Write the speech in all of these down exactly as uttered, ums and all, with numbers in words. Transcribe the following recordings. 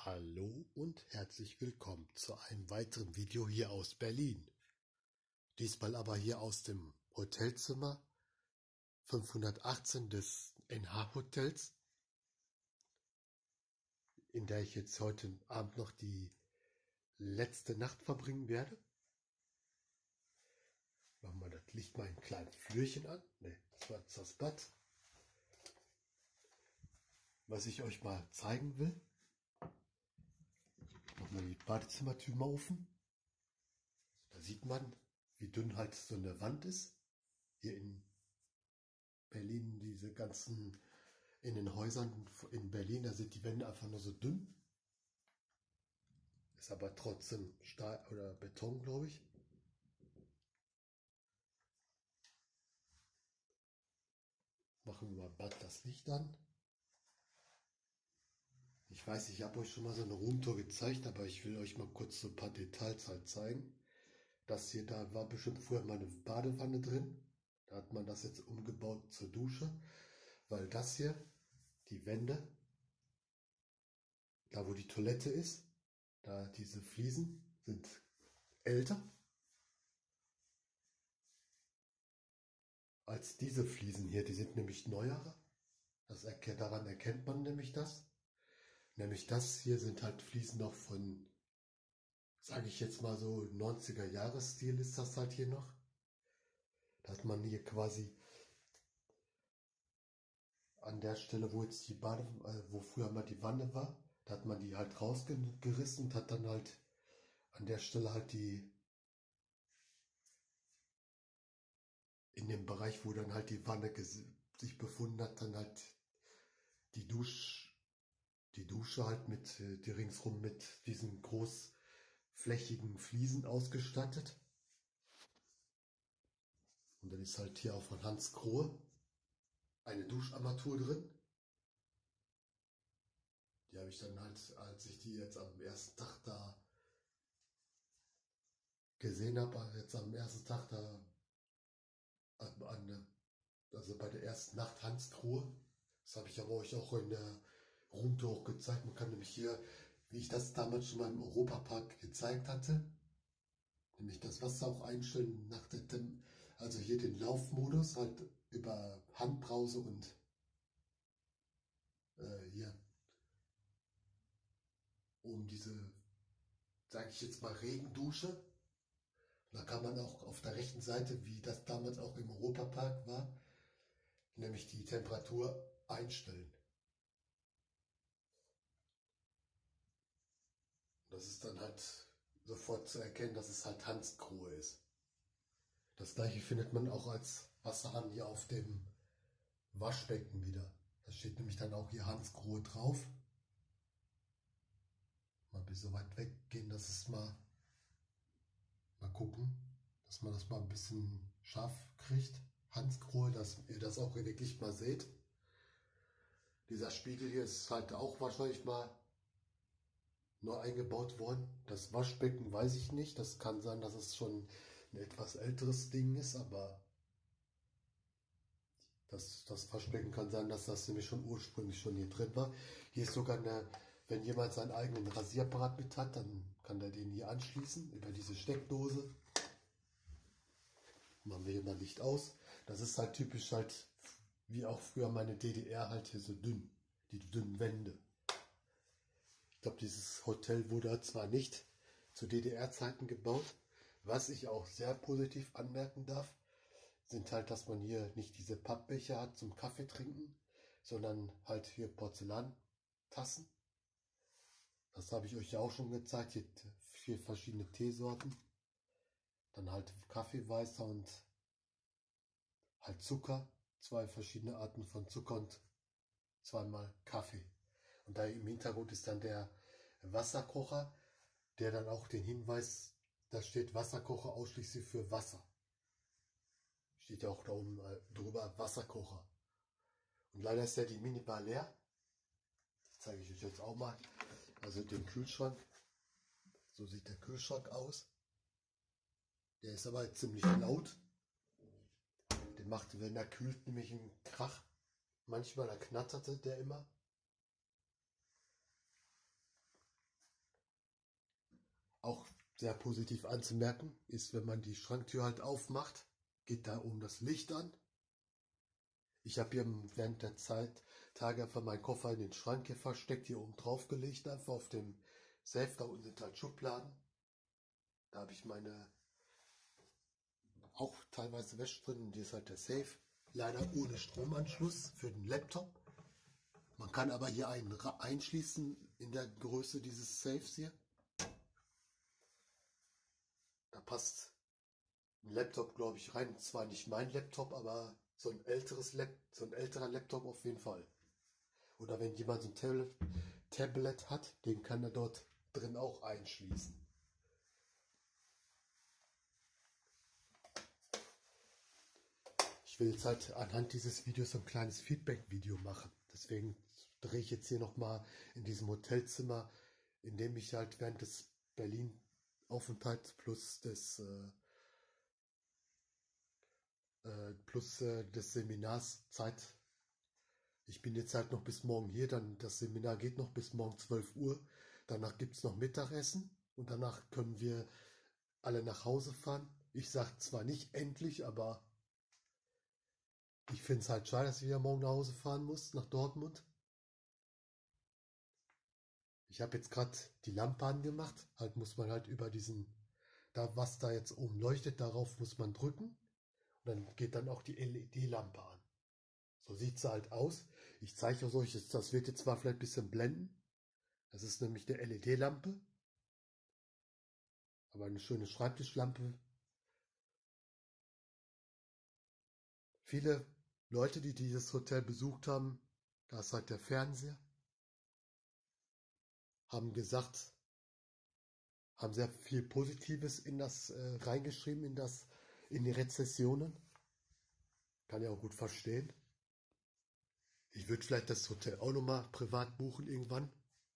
Hallo und herzlich willkommen zu einem weiteren Video hier aus Berlin. Diesmal aber hier aus dem Hotelzimmer fünfhundertachtzehn des N H Hotels, in der ich jetzt heute Abend noch die letzte Nacht verbringen werde. Machen wir das Licht mal ein kleines Flürchen an. Ne, das war jetzt das Bad. Was ich euch mal zeigen will. Machen wir die Badezimmertür mal offen. Da sieht man, wie dünn halt so eine Wand ist. Hier in Berlin, diese ganzen, in den Häusern in Berlin, da sind die Wände einfach nur so dünn. Ist aber trotzdem Stahl oder Beton, glaube ich. Machen wir mal Bad das Licht an. Ich weiß, ich habe euch schon mal so eine Roomtour gezeigt, aber ich will euch mal kurz so ein paar Details halt zeigen. Das hier, da war bestimmt vorher mal eine Badewanne drin. Da hat man das jetzt umgebaut zur Dusche, weil das hier, die Wände, da wo die Toilette ist, da diese Fliesen sind älter als diese Fliesen hier. Die sind nämlich neuere. Das erkennt, daran erkennt man nämlich das. Nämlich das hier sind halt Fliesen noch von, sage ich jetzt mal so, neunziger Jahresstil ist das halt hier noch. Da hat man hier quasi an der Stelle, wo jetzt die Bade, äh, wo früher mal die Wanne war, da hat man die halt rausgerissen und hat dann halt an der Stelle halt die, in dem Bereich, wo dann halt die Wanne sich befunden hat, dann halt die Dusche, die Dusche halt mit, die ringsrum mit diesen großflächigen Fliesen ausgestattet. Und dann ist halt hier auch von Hans Krohe eine Duscharmatur drin. Die habe ich dann halt, als ich die jetzt am ersten Tag da gesehen habe, jetzt am ersten Tag da, an, also bei der ersten Nacht Hans Krohe, das habe ich aber euch auch in der Roomtour gezeigt. Man kann nämlich hier, wie ich das damals schon mal im Europapark gezeigt hatte, nämlich das Wasser auch einstellen, nach der Tem also hier den Laufmodus halt über Handbrause und äh, hier um diese, sage ich jetzt mal, Regendusche. Da kann man auch auf der rechten Seite, wie das damals auch im Europapark war, nämlich die Temperatur einstellen. Das ist dann halt sofort zu erkennen, dass es halt Hans Krohe ist. Das gleiche findet man auch als Wasserhahn hier auf dem Waschbecken wieder. Da steht nämlich dann auch hier Hans Krohe drauf. Mal ein bisschen weit weggehen, dass es mal, mal gucken, dass man das mal ein bisschen scharf kriegt. Hans Krohe, dass ihr das auch wirklich mal seht. Dieser Spiegel hier ist halt auch wahrscheinlich mal neu eingebaut worden. Das Waschbecken weiß ich nicht. Das kann sein, dass es schon ein etwas älteres Ding ist, aber das, das Waschbecken kann sein, dass das nämlich schon ursprünglich schon hier drin war. Hier ist sogar eine, wenn jemand seinen eigenen Rasierapparat mit hat, dann kann der den hier anschließen über diese Steckdose. Machen wir hier mal Licht aus. Das ist halt typisch halt, wie auch früher meine D D R, halt hier so dünn, die dünnen Wände. Ich glaube, dieses Hotel wurde zwar nicht zu D D R-Zeiten gebaut, was ich auch sehr positiv anmerken darf, sind halt, dass man hier nicht diese Pappbecher hat zum Kaffee trinken, sondern halt hier Porzellantassen. Das habe ich euch ja auch schon gezeigt, hier vier verschiedene Teesorten. Dann halt Kaffeeweißer und halt Zucker, zwei verschiedene Arten von Zucker und zweimal Kaffee. Und da im Hintergrund ist dann der Wasserkocher, der dann auch den Hinweis, da steht Wasserkocher ausschließlich für Wasser. Steht ja auch da oben drüber Wasserkocher. Und leider ist ja die Minibar leer. Das zeige ich euch jetzt auch mal. Also den Kühlschrank. So sieht der Kühlschrank aus. Der ist aber ziemlich laut. Der macht, wenn er kühlt, nämlich einen Krach. Manchmal da knatterte der immer. sehr positiv anzumerken ist, wenn man die Schranktür halt aufmacht, geht da oben das Licht an. Ich habe hier während der Zeit Tage einfach meinen Koffer in den Schrank hier versteckt, hier oben drauf gelegt, einfach auf dem Safe. Da unten sind halt Schubladen. Da habe ich meine auch teilweise Wäsche drin. Und hier ist halt der Safe. Leider ohne Stromanschluss für den Laptop. Man kann aber hier einen einschließen in der Größe dieses Safes hier. Da passt ein Laptop, glaube ich, rein. Zwar nicht mein Laptop, aber so ein älteres Lap so ein älterer Laptop auf jeden Fall. Oder wenn jemand so ein Tablet, Tablet hat, den kann er dort drin auch einschließen. Ich will jetzt halt anhand dieses Videos so ein kleines Feedback-Video machen. Deswegen drehe ich jetzt hier nochmal in diesem Hotelzimmer, in dem ich halt während des Berlin-Aufenthalts plus des äh, äh, plus äh, des Seminars Zeit. Ich bin jetzt halt noch bis morgen hier, dann das Seminar geht noch bis morgen zwölf Uhr. Danach gibt es noch Mittagessen und danach können wir alle nach Hause fahren. Ich sage zwar nicht endlich, aber ich finde es halt schade, dass ich wieder morgen nach Hause fahren muss, nach Dortmund. Ich habe jetzt gerade die Lampe angemacht. Halt muss man halt über diesen, da was da jetzt oben leuchtet, darauf muss man drücken. Und dann geht dann auch die L E D-Lampe an. So sieht sie halt aus. Ich zeige euch, das wird jetzt zwar vielleicht ein bisschen blenden. Das ist nämlich eine L E D-Lampe. Aber eine schöne Schreibtischlampe. Viele Leute, die dieses Hotel besucht haben, da ist halt der Fernseher, haben gesagt, haben sehr viel Positives in das äh, reingeschrieben, in das, in die Rezessionen. Kann ja auch gut verstehen. Ich würde vielleicht das Hotel auch nochmal privat buchen irgendwann.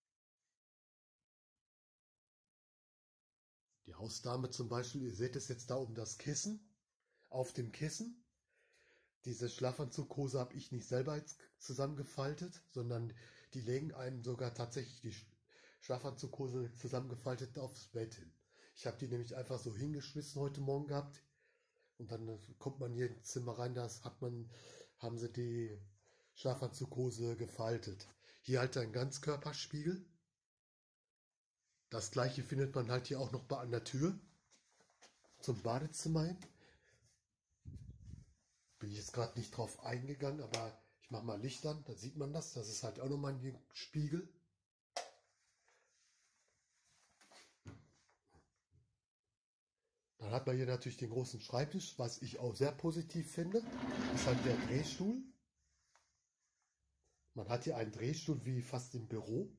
Die Hausdame zum Beispiel, ihr seht es jetzt da oben, das Kissen. Auf dem Kissen. Diese Schlafanzughose habe ich nicht selber jetzt zusammengefaltet, sondern die legen einem sogar tatsächlich die Schlafanzughose zusammengefaltet aufs Bett hin. Ich habe die nämlich einfach so hingeschmissen heute Morgen gehabt. Und dann kommt man hier ins Zimmer rein, da hat man, haben sie die Schlafanzughose gefaltet. Hier halt ein Ganzkörperspiegel. Das gleiche findet man halt hier auch noch an der Tür zum Badezimmer hin. Bin ich jetzt gerade nicht drauf eingegangen, aber ich mache mal Licht an, da sieht man das. Das ist halt auch nochmal ein Spiegel. Dann hat man hier natürlich den großen Schreibtisch, was ich auch sehr positiv finde. Das ist halt der Drehstuhl. Man hat hier einen Drehstuhl wie fast im Büro.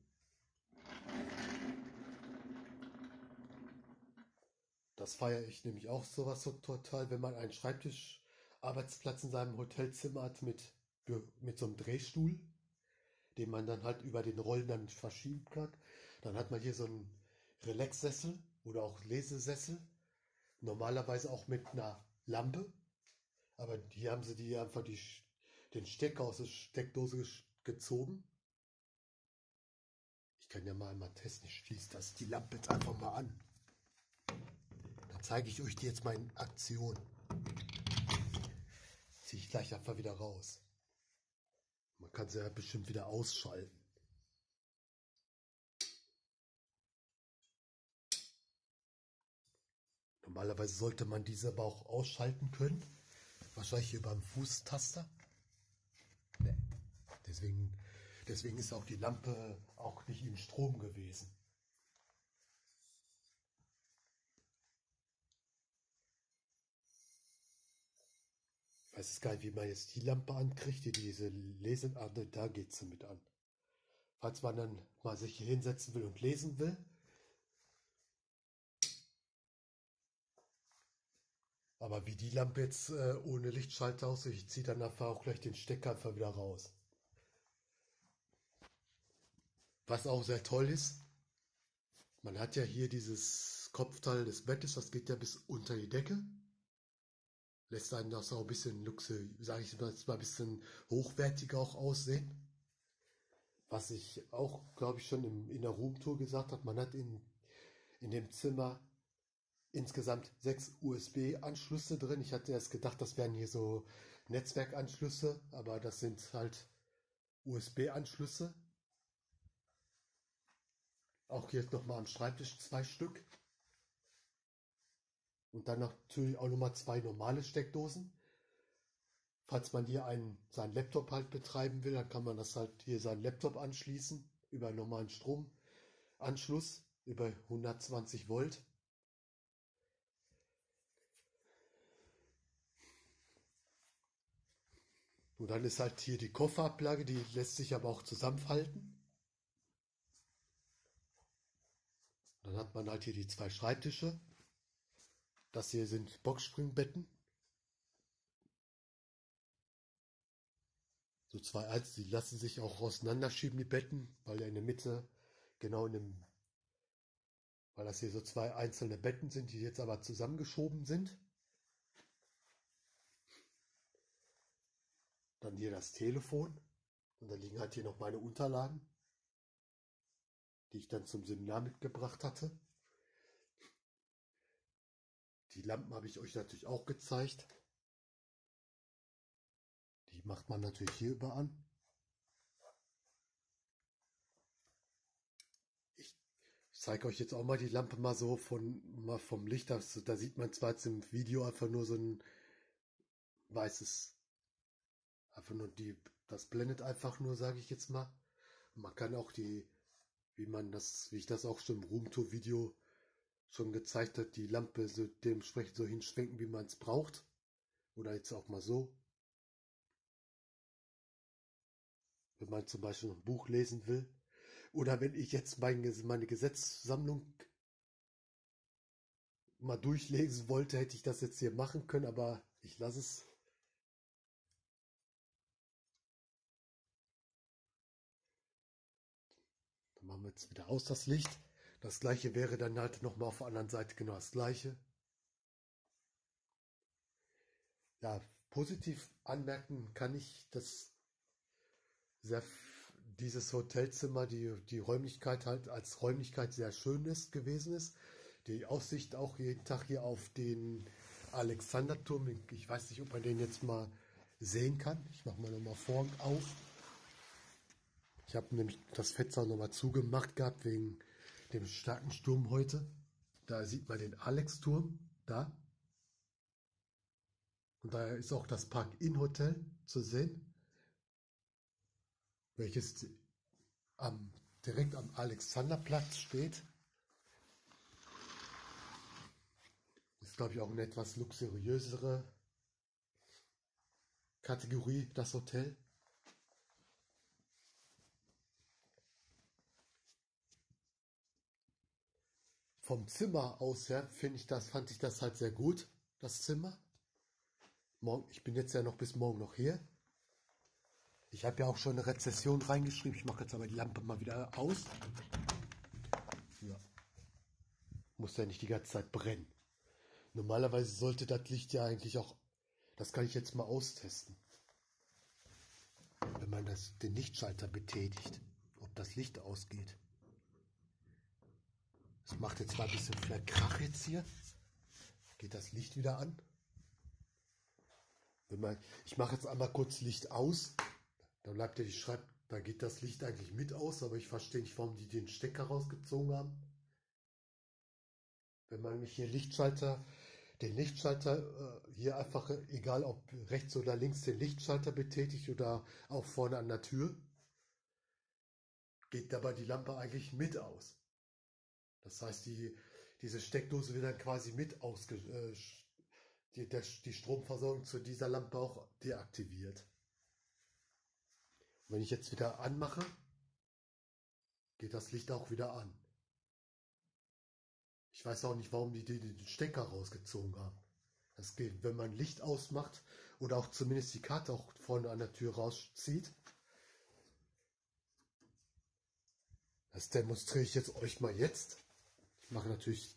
Das feiere ich nämlich auch sowas so total, wenn man einen Schreibtischarbeitsplatz in seinem Hotelzimmer hat mit, mit so einem Drehstuhl, den man dann halt über den Rollen dann verschieben kann. Dann hat man hier so einen Relaxsessel oder auch Lesesessel. Normalerweise auch mit einer Lampe. Aber hier haben sie die einfach die, den Stecker aus der Steckdose gezogen. Ich kann ja mal einmal testen. Ich schließe das die Lampe jetzt einfach mal an. Dann zeige ich euch die jetzt mal in Aktion. Ziehe ich gleich einfach wieder raus. Man kann sie ja bestimmt wieder ausschalten. Normalerweise sollte man diese aber auch ausschalten können. Wahrscheinlich über den Fußtaster. Nee. Deswegen, deswegen ist auch die Lampe auch nicht im Strom gewesen. Ich weiß es gar nicht, wie man jetzt die Lampe ankriegt, die diese Lesen, ah, da geht sie mit an. Falls man dann mal sich hier hinsetzen will und lesen will. Aber wie die Lampe jetzt äh, ohne Lichtschalter aussieht, ich ziehe dann einfach auch gleich den Stecker einfach wieder raus. Was auch sehr toll ist, man hat ja hier dieses Kopfteil des Bettes, das geht ja bis unter die Decke. Lässt einen das auch ein bisschen Luxe, sage ich mal, ein bisschen hochwertiger auch aussehen. Was ich auch, glaube ich, schon im, in der Roomtour gesagt habe, man hat in, in dem Zimmer insgesamt sechs U S B-Anschlüsse drin. Ich hatte erst gedacht, das wären hier so Netzwerkanschlüsse, aber das sind halt U S B-Anschlüsse. Auch hier nochmal am Schreibtisch zwei Stück. Und dann natürlich auch nochmal zwei normale Steckdosen. Falls man hier einen, seinen Laptop halt betreiben will, dann kann man das halt hier seinen Laptop anschließen über einen normalen Stromanschluss über hundertzwanzig Volt. Und dann ist halt hier die Kofferablage, die lässt sich aber auch zusammenfalten. Dann hat man halt hier die zwei Schreibtische. Das hier sind Boxspringbetten. So zwei Eins, die lassen sich auch auseinanderschieben, die Betten, weil ja in der Mitte, genau in dem, weil das hier so zwei einzelne Betten sind, die jetzt aber zusammengeschoben sind. Dann hier das Telefon. Und da liegen halt hier noch meine Unterlagen, die ich dann zum Seminar mitgebracht hatte. Die Lampen habe ich euch natürlich auch gezeigt. Die macht man natürlich hier über an. Ich zeige euch jetzt auch mal die Lampe mal so von, mal vom Licht. Das, da sieht man zwar jetzt im Video einfach nur so ein weißes, einfach nur die, das blendet einfach nur, sage ich jetzt mal. Man kann auch die, wie man das, wie ich das auch schon im Roomtour-Video schon gezeigt hat, die Lampe so dementsprechend so hinschwenken, wie man es braucht. Oder jetzt auch mal so. Wenn man zum Beispiel noch ein Buch lesen will. Oder wenn ich jetzt mein, meine Gesetzessammlung mal durchlesen wollte, hätte ich das jetzt hier machen können, aber ich lasse es. Dann machen wir jetzt wieder aus das Licht. Das gleiche wäre dann halt nochmal auf der anderen Seite genau das gleiche. Ja, positiv anmerken kann ich, dass sehr, dieses Hotelzimmer, die, die Räumlichkeit halt als Räumlichkeit sehr schön ist, gewesen ist. Die Aussicht auch jeden Tag hier auf den Alexanderturm. Ich weiß nicht, ob man den jetzt mal sehen kann. Ich mache mal nochmal Vorhang auf. Ich habe nämlich das Fenster nochmal zugemacht gehabt wegen dem starken Sturm heute. Da sieht man den Alex-Turm, da. Und da ist auch das Park-In-Hotel zu sehen, welches am, direkt am Alexanderplatz steht. Ist, glaube ich, auch eine etwas luxuriösere Kategorie, das Hotel. Vom Zimmer aus her finde ich das, fand ich das halt sehr gut, das Zimmer. Morgen, ich bin jetzt ja noch bis morgen noch hier. Ich habe ja auch schon eine Rezession reingeschrieben. Ich mache jetzt aber die Lampe mal wieder aus. Ja. Muss ja nicht die ganze Zeit brennen. Normalerweise sollte das Licht ja eigentlich auch, das kann ich jetzt mal austesten. Wenn man das, den Lichtschalter betätigt, ob das Licht ausgeht. Das macht jetzt mal ein bisschen vielleicht Krach jetzt hier. Geht das Licht wieder an? Wenn man, ich mache jetzt einmal kurz Licht aus. Dann bleibt ja die Schreib, da geht das Licht eigentlich mit aus, aber ich verstehe nicht, warum die den Stecker rausgezogen haben. Wenn man mich hier Lichtschalter, den Lichtschalter äh, hier einfach, egal ob rechts oder links, den Lichtschalter betätigt oder auch vorne an der Tür, geht dabei die Lampe eigentlich mit aus. Das heißt, die, diese Steckdose wird dann quasi mit ausge, äh, die, der, die Stromversorgung zu dieser Lampe auch deaktiviert. Und wenn ich jetzt wieder anmache, geht das Licht auch wieder an. Ich weiß auch nicht, warum die den Stecker rausgezogen haben. Das geht, wenn man Licht ausmacht oder auch zumindest die Karte auch vorne an der Tür rauszieht. Das demonstriere ich jetzt euch mal jetzt. Ich mache natürlich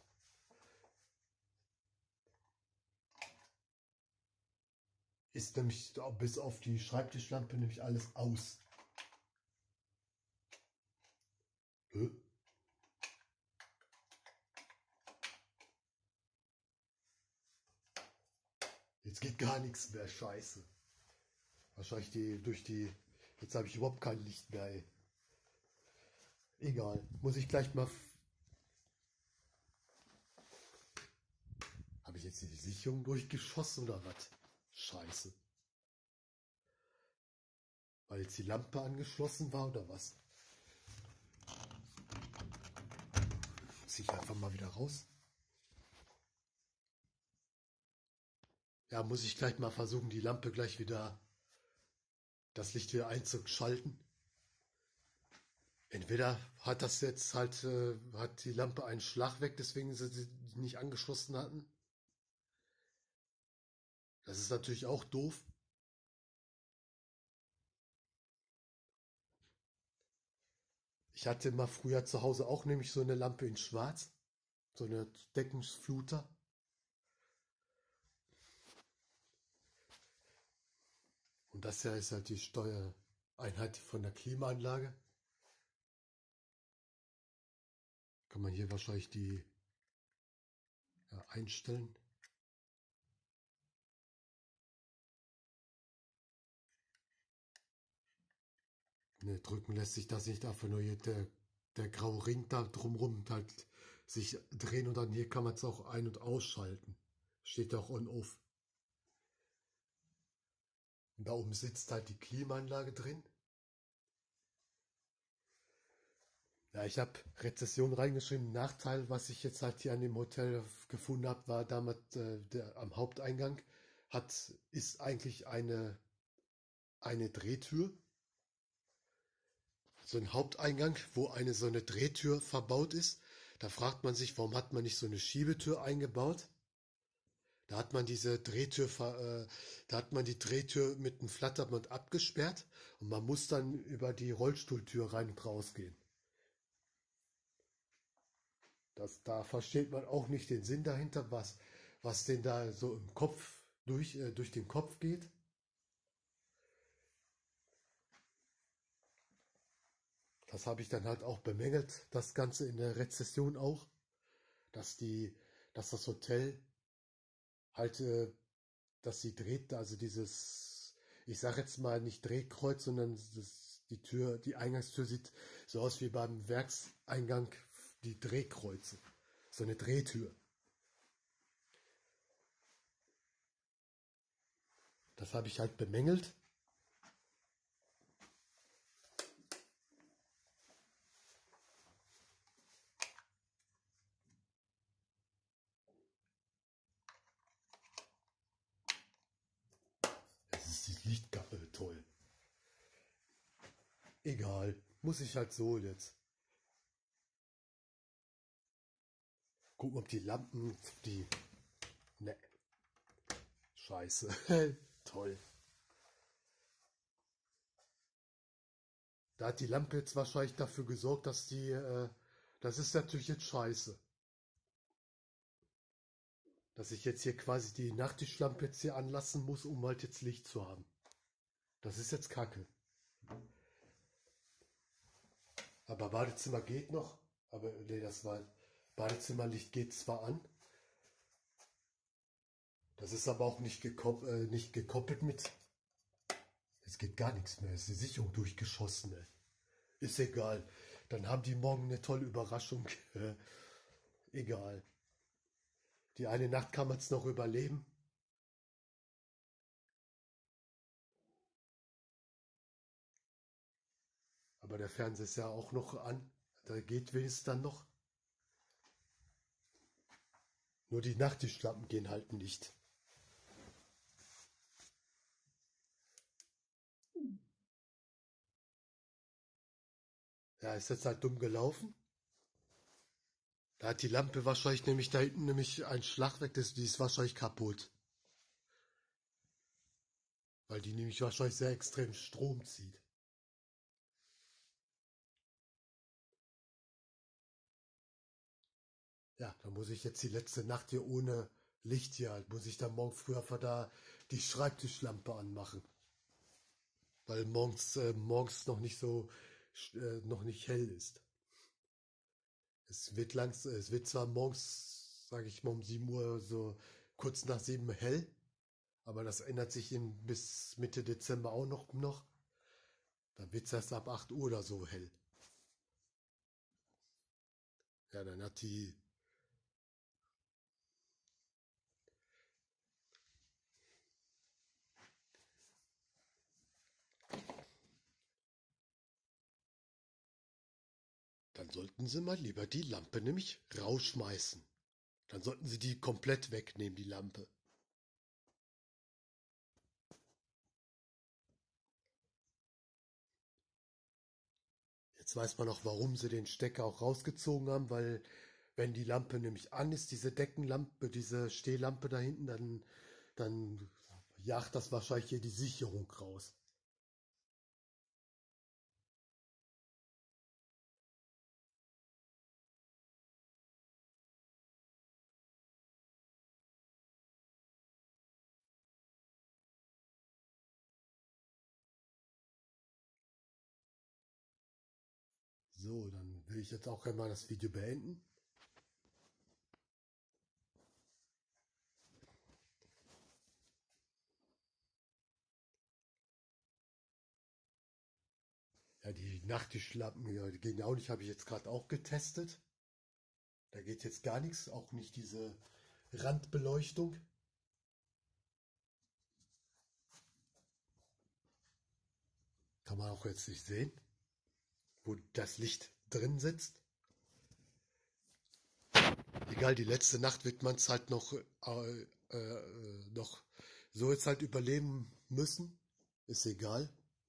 ist nämlich bis auf die Schreibtischlampe nämlich alles aus. Hä? geht gar nichts mehr, scheiße. Wahrscheinlich die, durch die... Jetzt habe ich überhaupt kein Licht mehr, ey. Egal, muss ich gleich mal... Habe ich jetzt die Sicherung durchgeschossen oder was? Scheiße. Weil jetzt die Lampe angeschlossen war oder was? Zieh ich einfach mal wieder raus. Ja, muss ich gleich mal versuchen, die Lampe gleich wieder, das Licht wieder einzuschalten. Entweder hat das jetzt halt, äh, hat die Lampe einen Schlag weg, deswegen sie sie nicht angeschlossen hatten. Das ist natürlich auch doof. Ich hatte mal früher zu Hause auch nämlich so eine Lampe in Schwarz, so eine Deckenfluter. Und das hier ist halt die Steuereinheit von der Klimaanlage. Kann man hier wahrscheinlich die ja, einstellen. Ne, drücken lässt sich das nicht, einfach nur hier der, der graue Ring da drumrum halt sich drehen und dann hier kann man es auch ein- und ausschalten. Steht auch on-off. Und da oben sitzt halt die Klimaanlage drin. Ja, ich habe Rezession reingeschrieben. Nachteil, was ich jetzt halt hier an dem Hotel gefunden habe, war damals äh, der, am Haupteingang hat, ist eigentlich eine, eine Drehtür. So ein Haupteingang, wo eine so eine Drehtür verbaut ist. Da fragt man sich, warum hat man nicht so eine Schiebetür eingebaut? Da hat man diese Drehtür, äh, da hat man die Drehtür mit einem Flatterband abgesperrt und man muss dann über die Rollstuhltür rein und raus gehen. Das, da versteht man auch nicht den Sinn dahinter, was, was denn da so im Kopf durch, äh, durch den Kopf geht. Das habe ich dann halt auch bemängelt, das Ganze in der Rezession auch, dass die, dass das Hotel halt, äh, dass sie dreht, also dieses, ich sage jetzt mal nicht Drehkreuz, sondern das, die Tür, die Eingangstür sieht so aus wie beim Werkseingang, die Drehkreuze, so eine Drehtür. Das habe ich halt bemängelt. Es ist die Lichtgabe toll. Egal, muss ich halt so jetzt. Gucken, ob die Lampen, die, ne, scheiße, toll. Da hat die Lampe jetzt wahrscheinlich dafür gesorgt, dass die, äh, das ist natürlich jetzt scheiße. Dass ich jetzt hier quasi die Nachttischlampe jetzt hier anlassen muss, um halt jetzt Licht zu haben. Das ist jetzt Kacke. Aber Badezimmer geht noch. Aber nee, das war Badezimmerlicht geht zwar an. Das ist aber auch nicht, gekop äh, nicht gekoppelt mit. Es geht gar nichts mehr. Es ist die Sicherung durchgeschossen. Ey. Ist egal. Dann haben die morgen eine tolle Überraschung. Egal. Die eine Nacht kann man es noch überleben. Aber der Fernseher ist ja auch noch an. Da geht wenigstens dann noch. Nur die Nachttischlampen gehen halt nicht. Ja, ist jetzt halt dumm gelaufen. Da hat die Lampe wahrscheinlich nämlich da hinten nämlich ein Schlag weg, das, die ist wahrscheinlich kaputt. Weil die nämlich wahrscheinlich sehr extrem Strom zieht. Ja, da muss ich jetzt die letzte Nacht hier ohne Licht hier halt, muss ich dann morgen früh einfach da die Schreibtischlampe anmachen. Weil morgens, äh, morgens noch nicht so, äh, noch nicht hell ist. Es wird langs, es wird zwar morgens, sage ich mal um sieben Uhr, so kurz nach sieben hell, Aber das ändert sich in, bis Mitte Dezember auch noch. noch. Dann wird es erst ab acht Uhr oder so hell. Ja, dann hat die... Dann sollten Sie mal lieber die Lampe nämlich rausschmeißen. Dann sollten Sie die komplett wegnehmen, die Lampe. Jetzt weiß man auch, warum Sie den Stecker auch rausgezogen haben, weil wenn die Lampe nämlich an ist, diese Deckenlampe, diese Stehlampe da hinten, dann, dann jagt das wahrscheinlich hier die Sicherung raus. So, dann will ich jetzt auch einmal das Video beenden. Ja, die Nachttischlampen, ja, die gehen auch nicht, habe ich jetzt gerade auch getestet. Da geht jetzt gar nichts, auch nicht diese Randbeleuchtung. Kann man auch jetzt nicht sehen, wo das Licht drin sitzt. Egal, die letzte Nacht wird man es halt noch, äh, äh, noch so jetzt halt überleben müssen. Ist egal.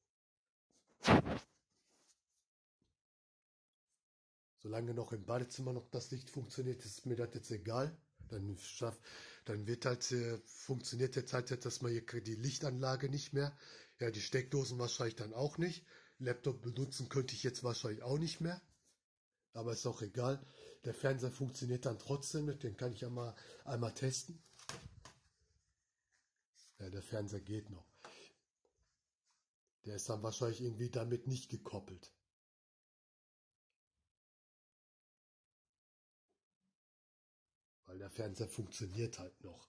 Solange noch im Badezimmer noch das Licht funktioniert, ist mir das jetzt egal. Dann, schaff, dann wird halt, äh, funktioniert jetzt halt, dass man hier die Lichtanlage nicht mehr. Ja, die Steckdosen wahrscheinlich dann auch nicht. Laptop benutzen könnte ich jetzt wahrscheinlich auch nicht mehr. Aber ist auch egal. Der Fernseher funktioniert dann trotzdem nicht. Den kann ich einmal, einmal testen. Ja, der Fernseher geht noch. Der ist dann wahrscheinlich irgendwie damit nicht gekoppelt. Weil der Fernseher funktioniert halt noch.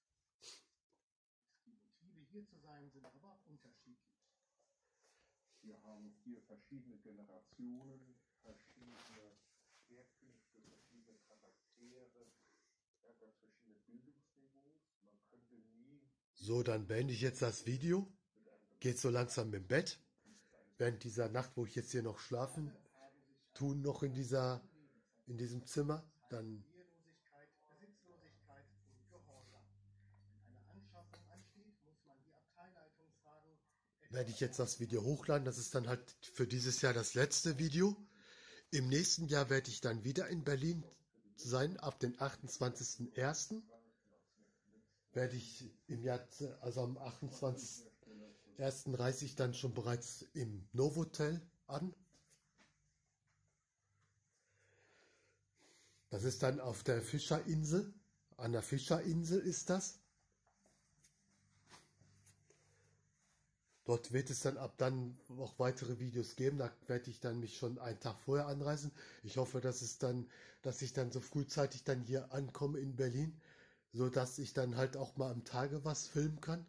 Die Motive hier zu sein sind aber unterschiedlich. Wir haben hier verschiedene Generationen, verschiedene Herkünfte, verschiedene Charaktere, ja, ganz verschiedene Bildungsniveaus. Man könnte nie... So, dann beende ich jetzt das Video. Geht so langsam im Bett. Während dieser Nacht, wo ich jetzt hier noch schlafen tun, noch in dieser, in diesem Zimmer, dann werde ich jetzt das Video hochladen. Das ist dann halt für dieses Jahr das letzte Video. Im nächsten Jahr werde ich dann wieder in Berlin sein. Ab dem achtundzwanzigsten ersten werde ich im Jahr, also am achtundzwanzigsten ersten reise ich dann schon bereits im Novotel an. Das ist dann auf der Fischerinsel. An der Fischerinsel ist das. Dort wird es dann ab dann auch weitere Videos geben. Da werde ich dann mich schon einen Tag vorher anreisen. Ich hoffe, dass es dann, dass ich dann so frühzeitig dann hier ankomme in Berlin, so dass ich dann halt auch mal am Tage was filmen kann.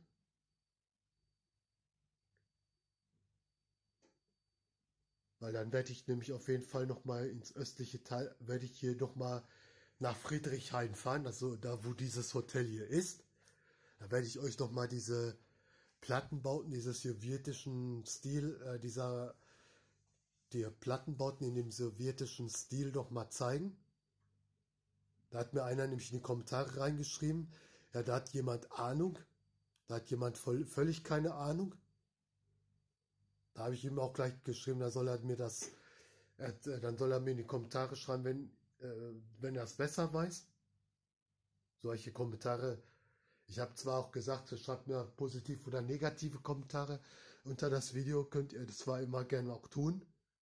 Weil dann werde ich nämlich auf jeden Fall noch mal ins östliche Teil, werde ich hier noch mal nach Friedrichshain fahren, also da, wo dieses Hotel hier ist. Da werde ich euch noch mal diese Plattenbauten dieses sowjetischen Stil, äh, dieser die Plattenbauten in dem sowjetischen Stil noch mal zeigen. Da hat mir einer nämlich in die Kommentare reingeschrieben, ja, da hat jemand Ahnung, da hat jemand voll, völlig keine Ahnung. Da habe ich ihm auch gleich geschrieben, da soll er mir das, äh, dann soll er mir in die Kommentare schreiben, wenn, äh, wenn er es besser weiß. Solche Kommentare. Ich habe zwar auch gesagt, schreibt mir positiv oder negative Kommentare unter das Video, könnt ihr das zwar immer gerne auch tun.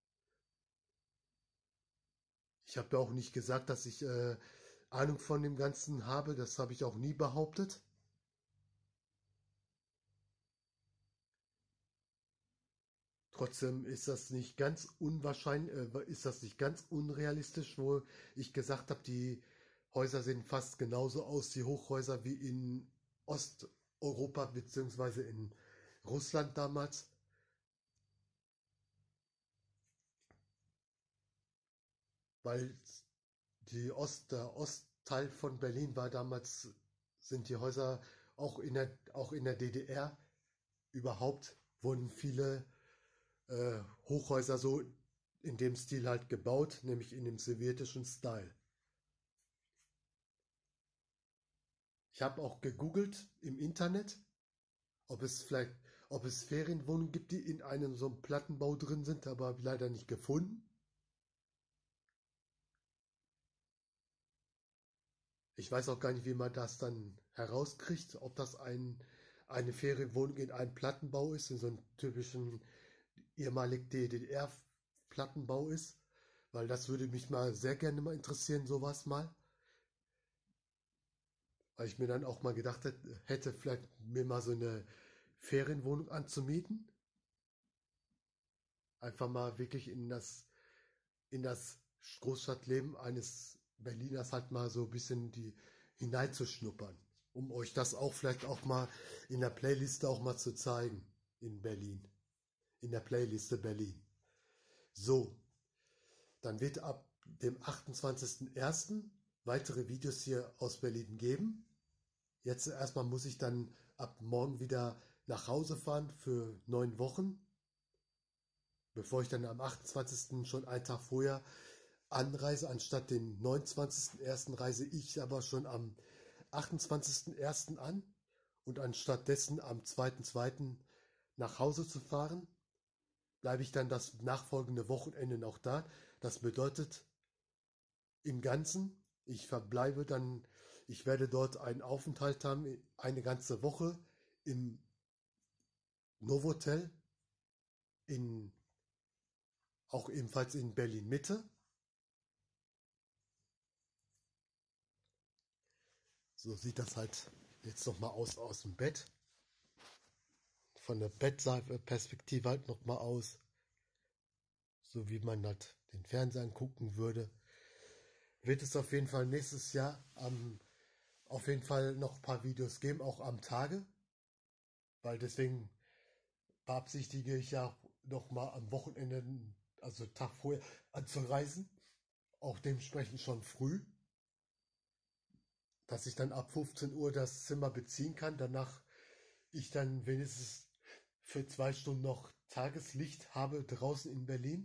Ich habe ja auch nicht gesagt, dass ich äh, Ahnung von dem Ganzen habe, das habe ich auch nie behauptet. Trotzdem ist das nicht ganz unwahrscheinlich, äh, ist das nicht ganz unrealistisch, wo ich gesagt habe, die Häuser sehen fast genauso aus, die Hochhäuser wie in Ost, Osteuropa beziehungsweise in Russland damals. Weil die Ost, der Ostteil von Berlin war damals, sind die Häuser auch in der, auch in der D D R überhaupt, wurden viele äh, Hochhäuser so in dem Stil halt gebaut, nämlich in dem sowjetischen Style. Ich habe auch gegoogelt im Internet, ob es vielleicht, ob es Ferienwohnungen gibt, die in einem so einem Plattenbau drin sind, aber habe ich leider nicht gefunden. Ich weiß auch gar nicht, wie man das dann herauskriegt, ob das ein, eine Ferienwohnung in einem Plattenbau ist, in so einem typischen ehemaligen D D R-Plattenbau ist, weil das würde mich mal sehr gerne mal interessieren, sowas mal. Weil ich mir dann auch mal gedacht hätte, hätte vielleicht mir mal so eine Ferienwohnung anzumieten. Einfach mal wirklich in das, in das Großstadtleben eines Berliners halt mal so ein bisschen die hineinzuschnuppern, um euch das auch vielleicht auch mal in der Playliste auch mal zu zeigen in Berlin, in der Playliste Berlin. So, dann wird ab dem achtundzwanzigsten ersten weitere Videos hier aus Berlin geben. Jetzt erstmal muss ich dann ab morgen wieder nach Hause fahren für neun Wochen, bevor ich dann am achtundzwanzigsten schon einen Tag vorher anreise. Anstatt den neunundzwanzigsten ersten reise ich aber schon am achtundzwanzigsten ersten an und anstatt dessen am zweiten zweiten nach Hause zu fahren, bleibe ich dann das nachfolgende Wochenende noch da. Das bedeutet im Ganzen, ich verbleibe dann, ich werde dort einen Aufenthalt haben, eine ganze Woche im Novotel, in, auch ebenfalls in Berlin Mitte. So sieht das halt jetzt nochmal aus aus dem Bett. Von der Bettperspektive halt nochmal aus. So wie man halt den Fernseher angucken würde. Wird es auf jeden Fall nächstes Jahr am, auf jeden Fall noch ein paar Videos geben, auch am Tage. Weil deswegen beabsichtige ich ja nochmal am Wochenende, also Tag vorher, anzureisen. Auch dementsprechend schon früh. Dass ich dann ab fünfzehn Uhr das Zimmer beziehen kann. Danach ich dann wenigstens für zwei Stunden noch Tageslicht habe draußen in Berlin.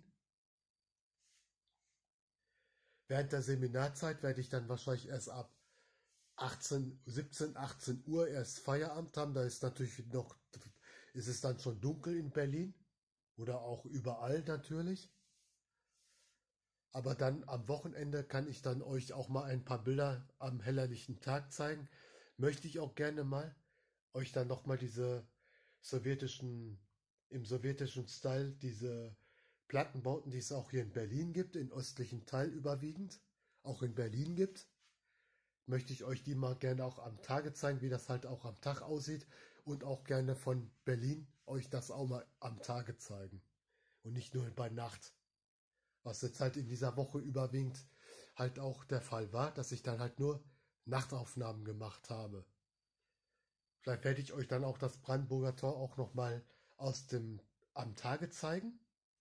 Während der Seminarzeit werde ich dann wahrscheinlich erst ab achtzehn, siebzehn, achtzehn Uhr erst Feierabend haben. Da ist natürlich noch, ist es dann schon dunkel in Berlin oder auch überall natürlich. Aber dann am Wochenende kann ich dann euch auch mal ein paar Bilder am hellerlichten Tag zeigen. Möchte ich auch gerne mal euch dann nochmal diese sowjetischen, im sowjetischen Style, diese Plattenbauten, die es auch hier in Berlin gibt, im östlichen Teil überwiegend, auch in Berlin gibt, möchte ich euch die mal gerne auch am Tage zeigen, wie das halt auch am Tag aussieht und auch gerne von Berlin euch das auch mal am Tage zeigen und nicht nur bei Nacht. Was jetzt halt in dieser Woche überwiegend halt auch der Fall war, dass ich dann halt nur Nachtaufnahmen gemacht habe. Vielleicht werde ich euch dann auch das Brandenburger Tor auch nochmal aus dem am Tage zeigen.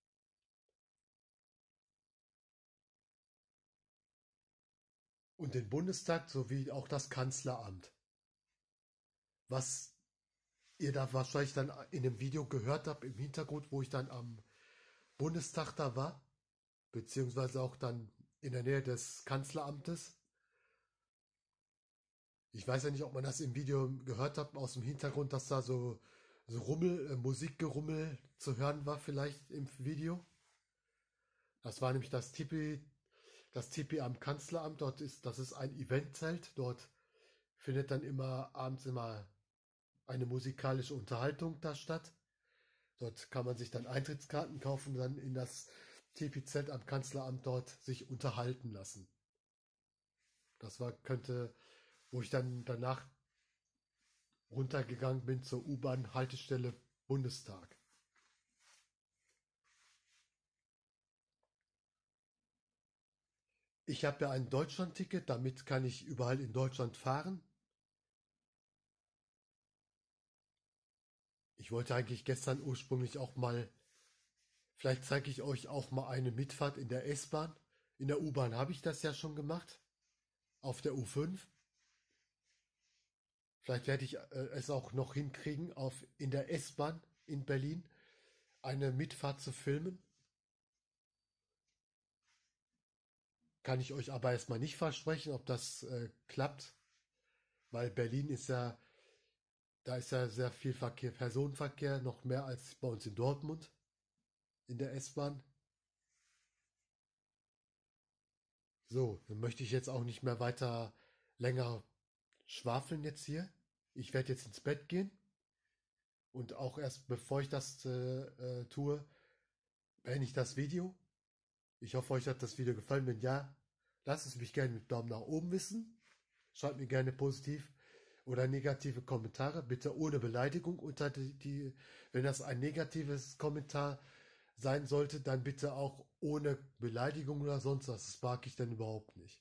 Und den Bundestag sowie auch das Kanzleramt. Was ihr da wahrscheinlich dann in dem Video gehört habt im Hintergrund, wo ich dann am Bundestag da war, beziehungsweise auch dann in der Nähe des Kanzleramtes. Ich weiß ja nicht, ob man das im Video gehört hat, aus dem Hintergrund, dass da so, so Rummel, äh, Musikgerummel zu hören war vielleicht im Video. Das war nämlich das Tipi, das Tipi am Kanzleramt. Dort ist, das ist ein Eventzelt. Dort findet dann immer abends immer eine musikalische Unterhaltung da statt. Dort kann man sich dann Eintrittskarten kaufen und dann in das Tipi-Zelt am Kanzleramt dort sich unterhalten lassen. Das war, könnte, wo ich dann danach runtergegangen bin zur U-Bahn-Haltestelle Bundestag. Ich habe ja ein Deutschland-Ticket, damit kann ich überall in Deutschland fahren. Ich wollte eigentlich gestern ursprünglich auch mal, vielleicht zeige ich euch auch mal eine Mitfahrt in der S-Bahn. In der U-Bahn habe ich das ja schon gemacht, auf der U fünf. Vielleicht werde ich äh, es auch noch hinkriegen, auf, in der S-Bahn in Berlin eine Mitfahrt zu filmen. Kann ich euch aber erstmal nicht versprechen, ob das äh, klappt, weil Berlin ist ja, da ist ja sehr viel Verkehr, Personenverkehr, noch mehr als bei uns in Dortmund in der S-Bahn. So, dann möchte ich jetzt auch nicht mehr weiter länger schwafeln jetzt hier. Ich werde jetzt ins Bett gehen und auch erst bevor ich das äh, äh, tue, beende ich das Video. Ich hoffe, euch hat das Video gefallen. Wenn ja, lasst es mich gerne mit Daumen nach oben wissen. Schreibt mir gerne positiv oder negative Kommentare, bitte ohne Beleidigung unter die, die wenn das ein negatives Kommentar sein sollte, dann bitte auch ohne Beleidigung oder sonst was. Das mag ich dann überhaupt nicht.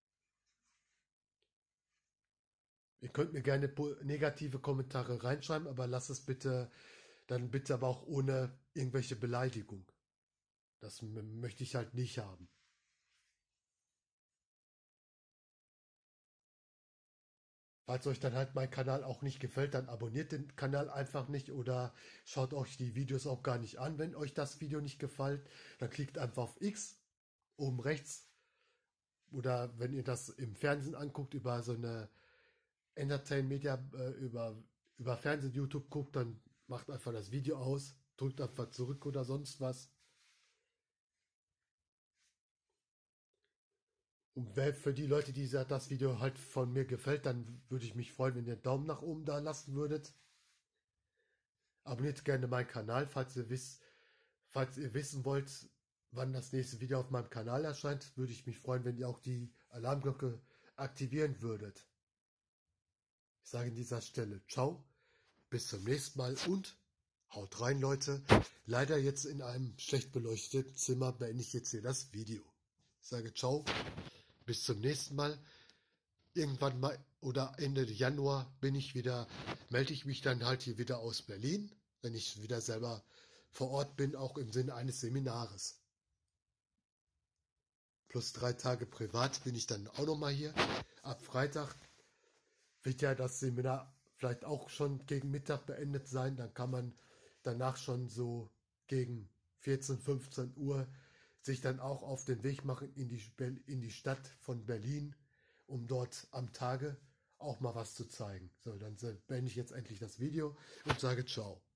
Ihr könnt mir gerne negative Kommentare reinschreiben, aber lasst es bitte, dann bitte aber auch ohne irgendwelche Beleidigung. Das möchte ich halt nicht haben. Falls euch dann halt mein Kanal auch nicht gefällt, dann abonniert den Kanal einfach nicht oder schaut euch die Videos auch gar nicht an. Wenn euch das Video nicht gefällt, dann klickt einfach auf X oben rechts. Oder wenn ihr das im Fernsehen anguckt, über so eine Entertain Media, äh, über, über Fernsehen, YouTube guckt, dann macht einfach das Video aus, drückt einfach zurück oder sonst was. Und für die Leute, die das Video halt von mir gefällt, dann würde ich mich freuen, wenn ihr einen Daumen nach oben da lassen würdet. Abonniert gerne meinen Kanal, falls ihr wisst, falls ihr wissen wollt, wann das nächste Video auf meinem Kanal erscheint, würde ich mich freuen, wenn ihr auch die Alarmglocke aktivieren würdet. Ich sage an dieser Stelle ciao, bis zum nächsten Mal und haut rein, Leute. Leider jetzt in einem schlecht beleuchteten Zimmer beende ich jetzt hier das Video. Ich sage ciao. Bis zum nächsten Mal. Irgendwann mal oder Ende Januar bin ich wieder, melde ich mich dann halt hier wieder aus Berlin, wenn ich wieder selber vor Ort bin, auch im Sinne eines Seminares. Plus drei Tage privat bin ich dann auch nochmal hier. Ab Freitag wird ja das Seminar vielleicht auch schon gegen Mittag beendet sein. Dann kann man danach schon so gegen vierzehn, fünfzehn Uhr sich dann auch auf den Weg machen in die, in die Stadt von Berlin, um dort am Tage auch mal was zu zeigen. So, dann beende ich jetzt endlich das Video und sage ciao.